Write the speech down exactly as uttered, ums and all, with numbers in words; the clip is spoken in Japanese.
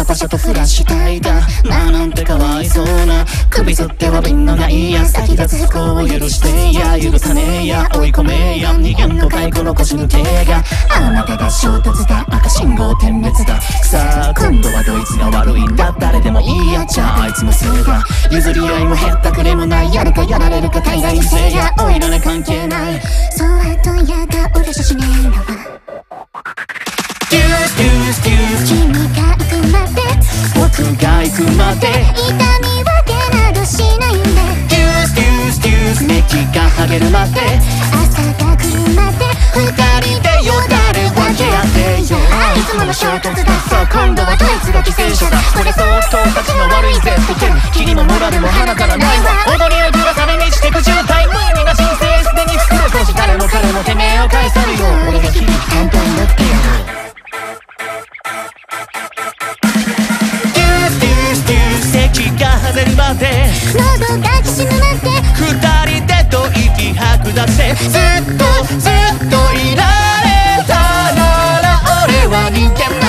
パシャとフラッシュタイガー。まあなんてかわいそうな首吊っては瓶のないや先立つ不幸を許してや許さねえや追い込めや逃げんのかいこの腰抜けがあなたが衝突だ赤信号点滅ださあ今度はドイツが悪いんだ誰でもいいやじゃああいつのせいだ譲り合いもへったくれもないやるかやられるか大概にせいやおいらね関係ないそうはとやだ俺じゃしねえのはデュースデュースデュース君が行くまで僕が行くまで痛み分けなどしないんだデュースデュースデュース熱気が剥げるまで朝が来るまで二人でよだれ分け合ってよいつもの衝突ださあ今度はドイツが犠牲者だこれ相当たちの悪いぜって言って霧もモラルも鼻からないわ踊りをぶら下げにしてく渋滞無意味な人生すでに袋閉じ誰も彼もてめえを返さるよ俺が日々簡単になってやるデュースデュースデュース席が外れるまで喉がきしむまで二人でと息吐くだってずっとずっといられたなら俺は人間